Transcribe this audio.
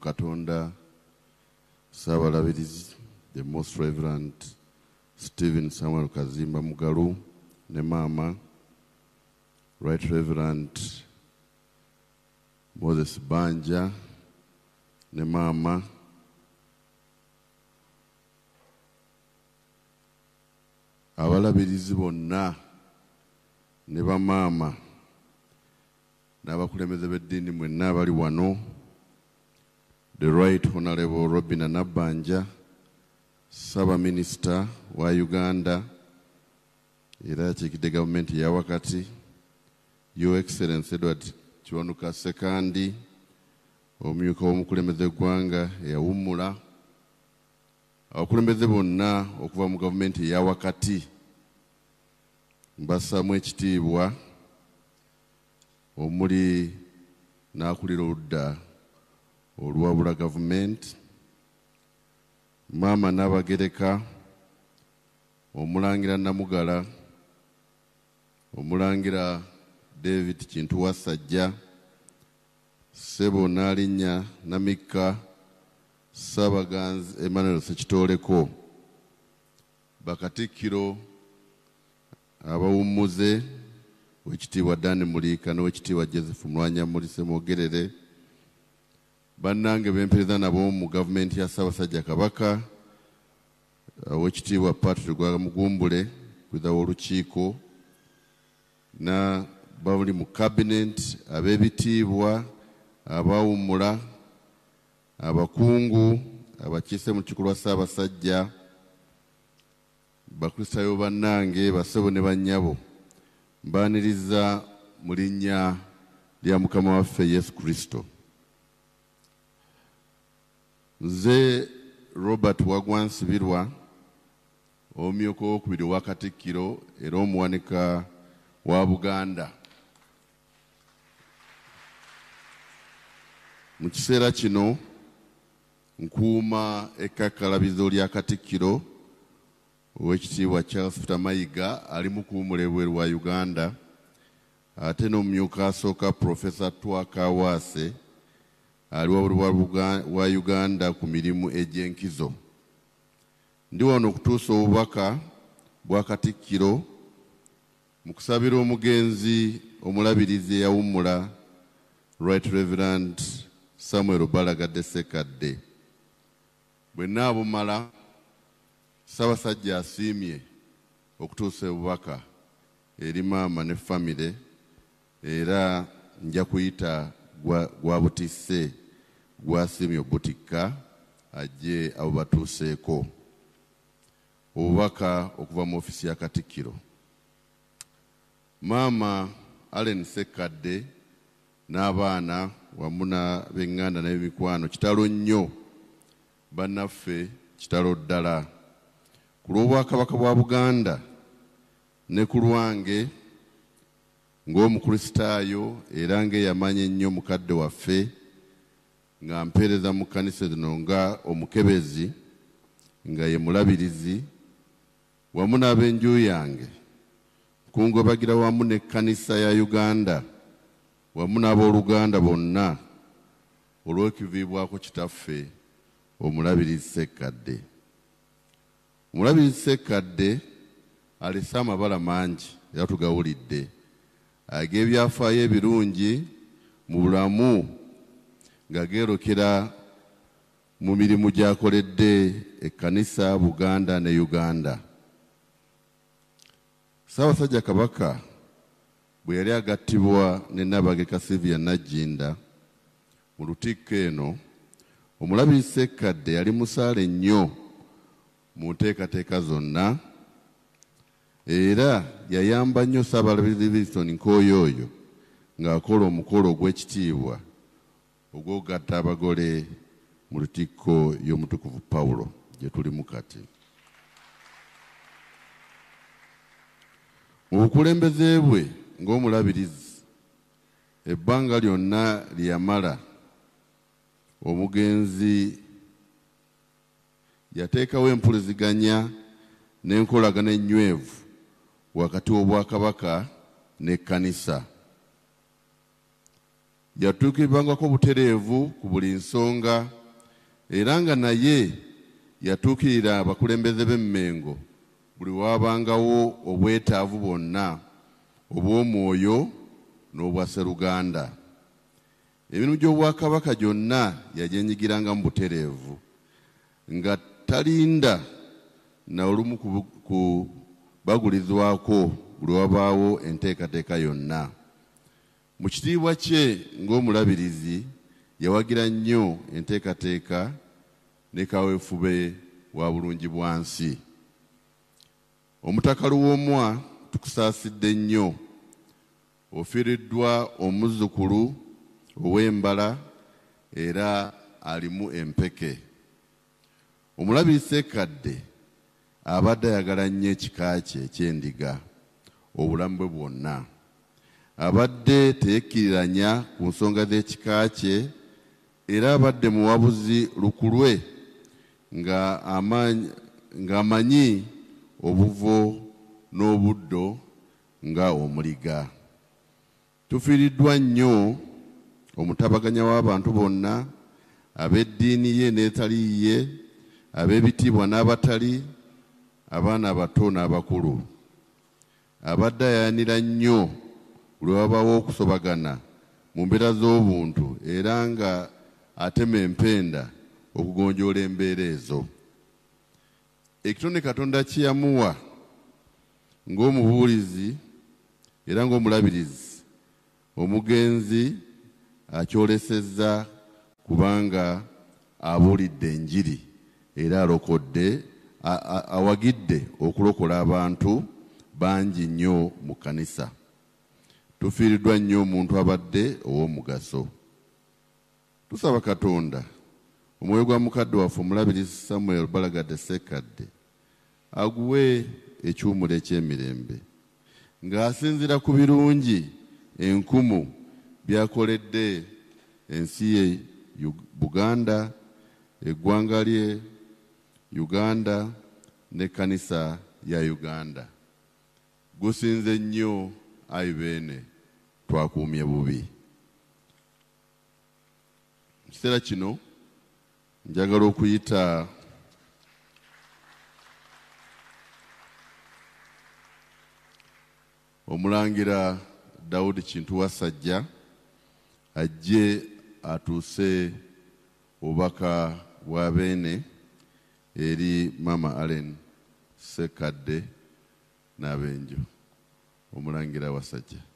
Katonda Saabalabirizi, the Most Reverend Stephen Samuel Kazimba Mugalu, ne Mama, Right Reverend Moses Banja, ne Mama, abalabirizi bonna ne bamaama n'abakulembeze b'eddiini mwenna abali wano, the Right Honorable Robina Nabbanja, Saba Minister wa Uganda era yakiikidde gavumenti ya wakati, Your Excellency Edward Kiwanuka Ssekandi, omumyuka w'omukulembeze gwanga eyawummula, abakulembeze bonna okuva mu gavumenti ya wakati mbassamu ekitiibwa, omuli n'akulira oludda olwabula gavumenti, Maama Nabagereka, Omulangira Namugala, Omulangira David Kintu Wasajja, Ssebo Naalinnya Namikka, Saabaganzi Emmanuel Sekitoleko, Bakatikkiro, abawummuze, Oweekitiibwa Dan Muliika n'Oweekitiibwa Joseph Mulwanyamulise Mwogerere, bannange b'empereza nabo mu gavumenti ya Ssaabasajja Kabaka, Oweekitiibwa Patrick Mugumbule kwiza w'olukiiko, na bali mu cabinet, ab'ebitiibwa, abawummula, abakungu, abakiise mu kikulu Ssaabasajja, bakristaayo bannange, bassebo ne bannyabo, mbaaniriza mu linnya lya Mukama waffe Yesu Kristo. Nze Robert Wagwansibirwa, omumyuka owokubiri wa Katikkiro era omuwanika wa Buganda. Mu kiseera kino nkuuma ekkakkalabizo lya Katikkiro Oweekitiibwa Charles Peter Mayiga ali mu kuwummula ebweru wa Uganda, ate n'omumyuka asooka Professor Twaka Waase ali wabweru wa Uganda ku mirimu egy'enkizo. Ndi wano okutuusa obubaka bwa Katikkiro mu kusabira omugenzi omulabirizi eyawummula Right Reverend Samuel Balagadde Ssekkadde. Bwe nnaabumala, Ssaabasajja asiimye okutuusa obubaka eri maama ne famire, era nja kuyita gwa butisse gwasiimye obutikka ajje abo batuuseeko. Obubaka okuva mu ofisi ya Katikkiro. Maama Allen Ssekkadde n'abaana wamu n'ab'eŋŋanda n'ebimikwano kitalo nnyo, bannaffe kitalo ddala. Ku lw'Obwakabaka bwa Buganda ne ku lwange ng'omukristaayo era ng'eyamanya ennyo mukadde waffe nga mpeereza mu kkanisa zino nga omukebezi nga ye mulabirizi, wamu n'ab'enju yange kungobagira wamu n'ekkanisa ya Uganda wamu n'abooluganda bonna olw'ekiviibwako kitaffe omulabirizi Ssekkadde. Omulabirizi Ssekkadde alese amabala mangi era tugawulidde, ag'ebyafaayo ebirungi mu bulamu nga geerokera mu mirimu gy'akoledde ekkanisa Buganda ne Uganda. Ssaabasajja Kabaka bwe yali agattibwa ne Nabagereka Sylvia Nagginda mu lutikko eno, omulabirizi Ssekkadde yali musaale nnyo mu nteekateeka zonna, era yayamba nnyo Ssaabalabirizi Livingstone Nkooyooyo ng'akola omukolo ogw'ekitiibwa ogw'okugatta abagole mu lutikko y'omutukuvu Pawulo gye tulimu kati. Mu bukulembeze bwe ng'omulabirizi, ebbanga lyonna lye yamala, omugenzi yateekawo empuliziganya n'enkolagana ennywevu wakati w'Obwakabaka n'ekkanisa. yatuukibwangako butereevu ku buli nsonga era nga naye yatuukirira abakulembeze b'emmengo buli waabangawo obwetaavu bwonna obw'omwoyo n'obwa Sseruganda. Emirimu gy'Obwakabaka gyonna yagyenyigiranga mu butereevu nga talinda na olumu kubagulizwako buli wabaawo enteekateeka yonna. Mu kitiibwa kye ng'omulabirizi yawagira nnyo enteekateeka ne kaweefube wa bulungi bwansi. Omutaka Luwomwa tukusaasidde nnyo, ofiiriddwa omuzzukulu ow'embala era alimu empeke. Omulabirizi Ssekkadde abadde ayagala nnyo ekika kye eky'endiga obulamu bwe bwonna. Abadde teyekkiriranya ku nsonga z'ekika kye era abadde muwabuzi lukulwe ng'amanyi obuvo n'obuddo nga omuliga. Tufiiriddwa nnyo omutabaganya w'abantu bonna, ab'eddiini ye n'etali ye, ab'ebitiibwa n'abatali, abaana abato n'abakulu. Abadde ayayanira nnyo buli wabaawo okusobagana mu mbeera z'obuntu era nga atema empenda okugonjoola embeera ezo. Ekitone Katonda kye yamuwa ng'omubuulizi era ng'omulabirizi, omugenzi akyolesezza kubanga abuulidde enjiri era alokodde, awagidde okulokola abantu bangi nnyo mu kkanisa. Tufiiriddwa nnyo omuntu abadde ow'omugaso. Tusaba Katonda omwoyo gwa mukadde waffe omulabirizi Samuel Balagadde Ssekkadde aguwe ekyumula eky'emirembe ng'asinziira ku birungi enkumu byakoledde ensi ye Buganda, eggwanga lye Uganda n'ekkanisa ya Uganda. Gusinze nnyo ayi beene twakuumye bubi. Mu kiseera kino njagala okuyita omulangira Daudi Kintu Wasajja ajje atuuse obubaka bwa beene eri Mama Allen Ssekkadde n'abenjo. Omulangira Wasajja.